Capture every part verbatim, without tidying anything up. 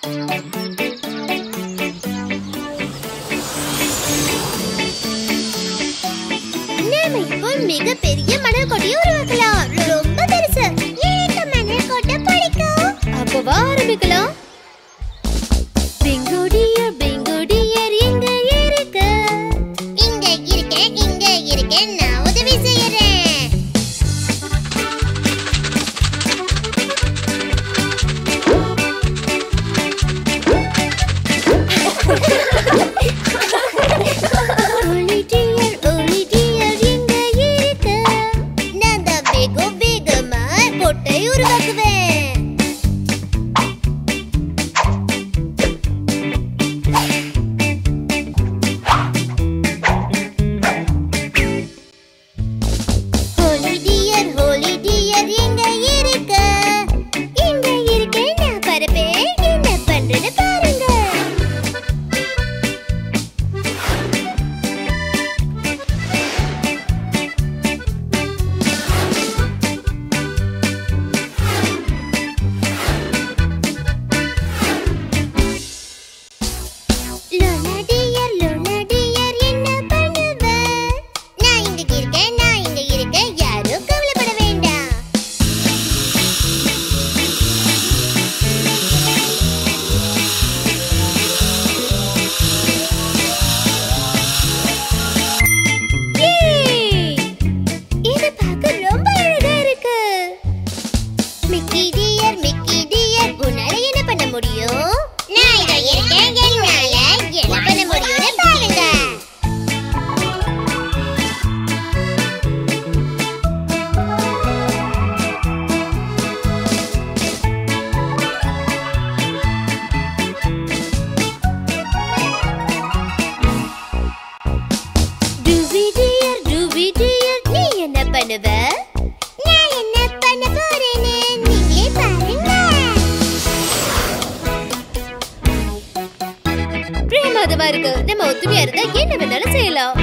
மிகப்பெரிய மணல் கொட்டையை உருவாக்கலாம். ரொம்ப பெருசு. எனக்கு மணல் கொட்டை பிடிக்கும். அப்பவா ஆரம்பிக்கலாம். பிங்கு டியர் பிங்கு டியர் எங்க இருக்க? இங்க இருக்கேன் இங்க இருக்கேன் நான் உதவி செய்யறேன். ஒலி டியர் ஒலி டியர் எங்க இருக்க? நான் தான் வேக வேகமா கொட்டை உருவாக்குவேன். ஹோலி டியர் ஹோலி டியர் எங்க இருக்க? இங்க இருக்கேன் நான் பரப்பேன். என்ன பண்றேன்னு பாருங்க. லோனா டியர் லோனா டியர் என்ன பண்ணுவ? நான் இங்க இருக்கேன் நான் இங்க இருக்கேன் யாரும் கவலைப்பட வேண்டாம். ஏய்! இது பார்க்க ரொம்ப அழகா இருக்கு. மிக்கி டியர் மிக்கி டியர் உன்னால என்ன பண்ண முடியும்? நான் இங்க இருக்கேன் என்னால என்ன பண்ண முடியும்னு பாருங்க. டூவி டியர் டூவி டியர் நீ என்ன பண்ணுவ? நான் என்ன பண்ண போறேன்னு நீங்களே பாருங்க. பிரேமாதமா இருக்கு. நம்ம ஒத்துமையா இருந்தா என்ன வேணாலும் செய்யலாம்.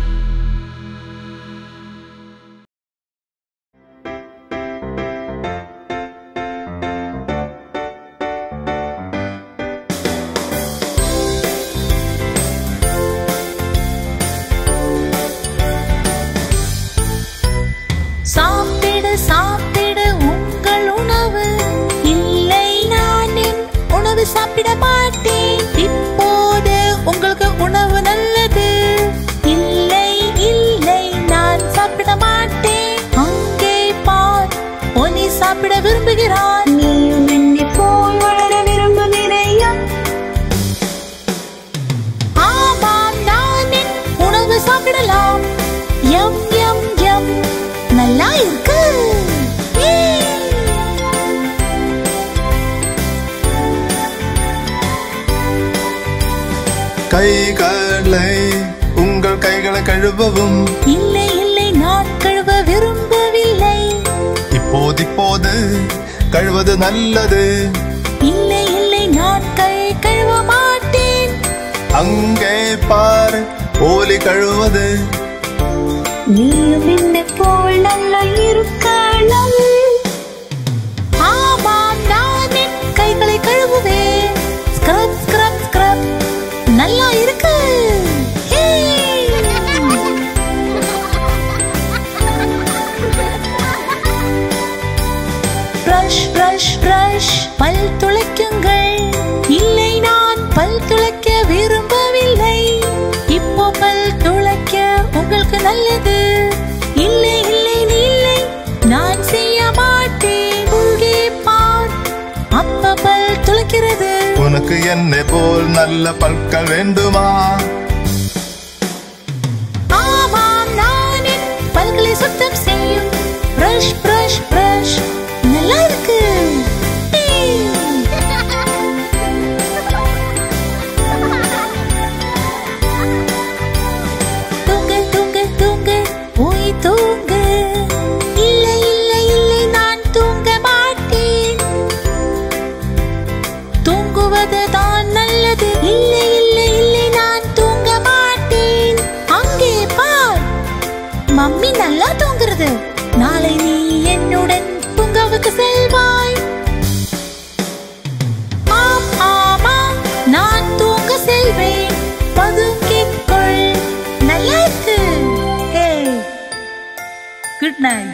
சாப்பிடு சாப்பிடு உங்கள் உணவு. இல்லை நான் என் உணவு சாப்பிட மாட்டேன். இப்போது உங்களுக்கு உணவு நல்லது. இல்லை இல்லை நான் சாப்பிட மாட்டேன். அங்கே பார் ஒனி சாப்பிட விரும்புகிறான். நீயும் என்னை போல் வளர விரும்புகிறையா? ஆமாம் நான் என் உணவு சாப்பிடலாம். எம் எம் எம் நல்லா இருக்கு. கைகளை உங்கள் கைகளை கழுவவும். இல்லை இல்லை நான் கழுவ விரும்பவில்லை. இப்போது இப்போது கழுவது நல்லது. இல்லை இல்லை நான் கை கழுவ மாட்டேன். அங்கே பார் ஓலி கழுவது. நீயும் என்னை போல் நல்லா இருக்கலாம். ஆமாம் நான் என் கைகளை கழுவுவேன். ஸ்க்ரப் ஸ்க்ரப் ஸ்க்ரப் நல்லா இருக்கு. பிரஷ் பிரஷ் பிரஷ் பல் துளைக்குங்கள். இல்லை நான் பல் துளைக்க விரும்பவில்லை. இப்போ பல் துளைக்க உங்களுக்கு நல்லது. இல்லை இல்லை இல்லை நான் செய்ய மாட்டேன். இங்கே பார் அப்ப பல் துளைக்கிறது. உனக்கு என்னை போல் நல்ல பற்கள் வேண்டுமா? ஆமாம் நான் என் பல்களை சுத்தம் செய்யும். பிரஷ் பிரஷ் பிரஷ் நல்லா இருக்கு. தூங்கு தூங்கு தூங்கு போய் தூங்கு. இல்லை இல்லை இல்லை நான் தூங்க மாட்டேன். தூங்குவது தான் நல்லது. இல்லை இல்லை இல்லை நான் தூங்க மாட்டேன். அங்கே பார் மம்மி நல்லா தூங்குறது. நாளை நீ என்னுடன் பூங்காவுக்கு செல்வாய். Good night.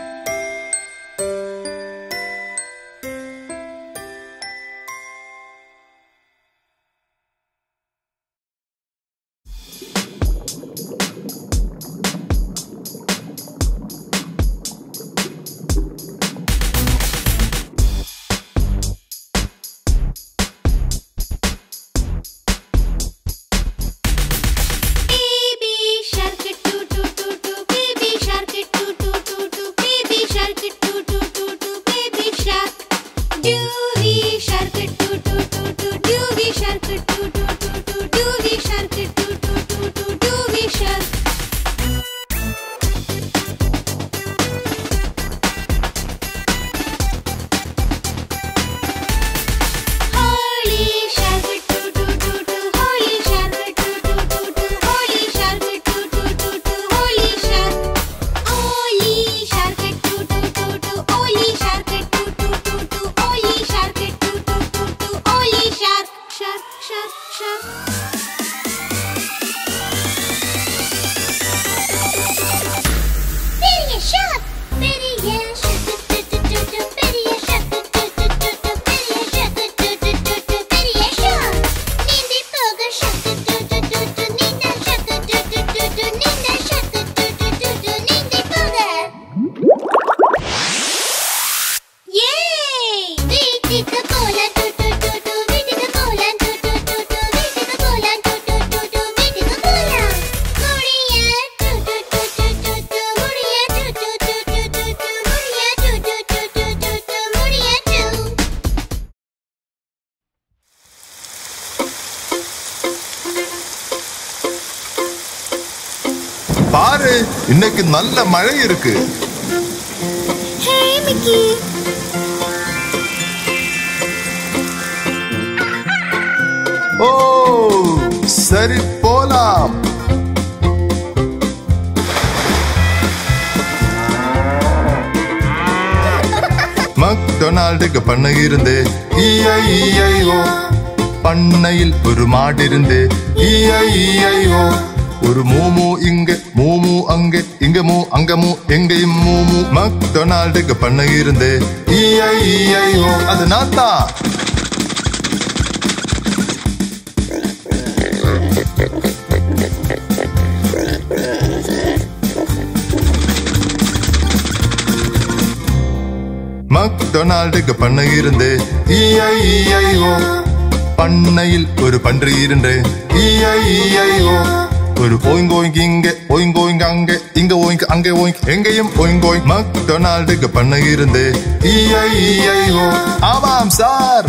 பாரு, இன்னைக்கு நல்ல மழை இருக்கு. ஹே மிக்கி, ஓ சரி போலாம். மக்டொனால்டுக்கு பண்ணை இருந்து ஈஐ ஈஐஓ. பண்ணையில் ஒரு மாடு இருந்து ஈஐ ஈஐஓ. ஒரு மூமு இங்க மூமு அங்க இங்க மூ அங்க மூ எங்கேயும் மூமு. மக்டொனால்டுக்கு பண்ணை இருந்து ஈஐ ஈஐஓ. அது நான் தான். மக்டொனால்டுக்கு பண்ணை இருந்து ஈஐ ஈஐஓ. பண்ணையில் ஒரு பன்றி இருந்து ஈஐ ஈஐஓ. ஒரு ஓய்ங்கோய்ங்க இங்க ஓய்ங்கோய்ங்க அங்க இங்க ஓய்ங்க அங்க ஓய்ங்க எங்கேயும் ஓய்ங்கோய். மக்டொனால்டுக்கு பண்ணை இருந்து ஈஐ ஈஐஓ. ஆமாம் சார்.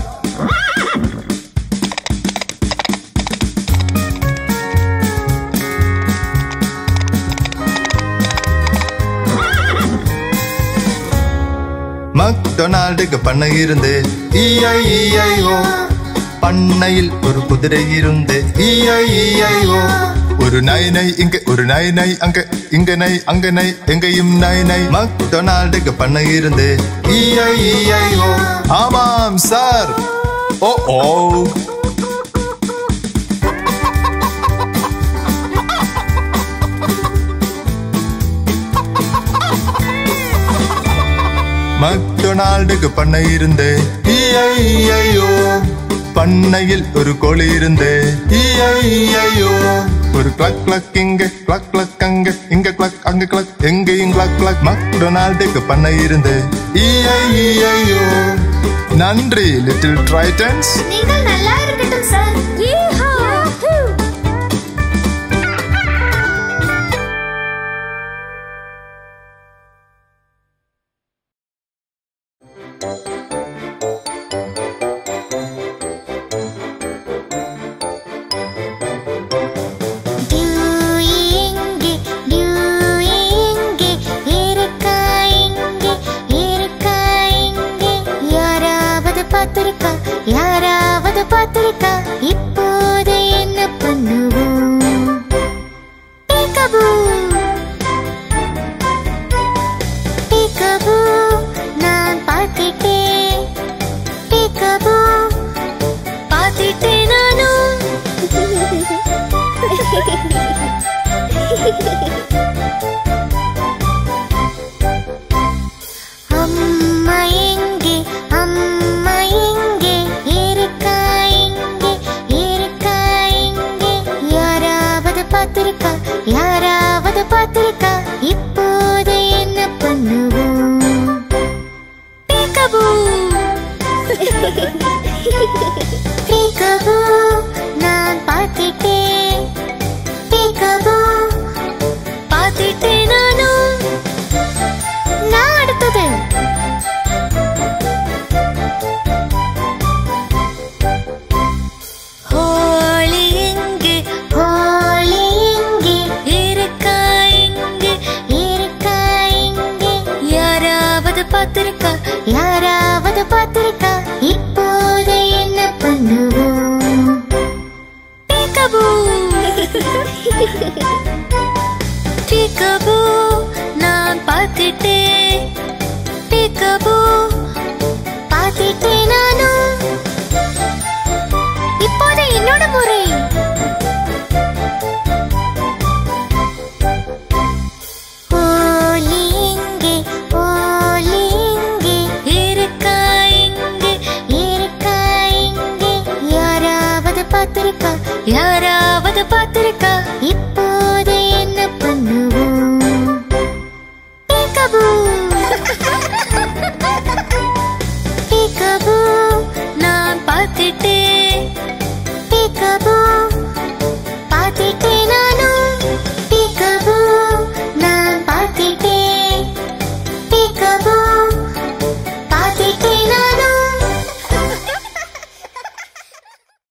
மக்டொனால்டுக்கு பண்ணை இருந்து ஈஐ ஈஐஓ. பண்ணையில் ஒரு குதிரை இருந்து ஈஐ ஈஐஓ. ஒரு நை நை இங்க ஒரு நை நை அங்க இங்க நை அங்க நை எங்கேயும் நை நை. மக்டொனால்டுக்கு பண்ணை இருந்து ஈஐ ஈஐஓ. ஆமாம் சார். ஓ ஓ மக்டொனால்டுக்கு பண்ணை இருந்து ஈஐ ஈஐஓ. பண்ணையில் ஒரு கோழி இருந்து ஈஐ ஈஐஓ. ஒரு கிளக் கிளக் இங்க கிளக் கிளக் அங்க இங்க கிளக் அங்க கிளக் எங்கேயும் கிளக் கிளக். மக்டொனால்டுக்கு பண்ணை இருந்து ஈஐ ஈஐஓ. நன்றி லிட்டில் ட்ரைட்டன்ஸ். நீங்கள் நல்லா இருக்கட்டும் சார். யாராவது பார்த்திருக்கா? இப்போது என்ன பண்ணுவோம்? பீக்கபூ பீக்கபூ நான் பார்த்திட்டேன். பீக்கபூ பார்த்திட்டேன் நானும். Peekaboo, நான் பார்த்திட்டேன்.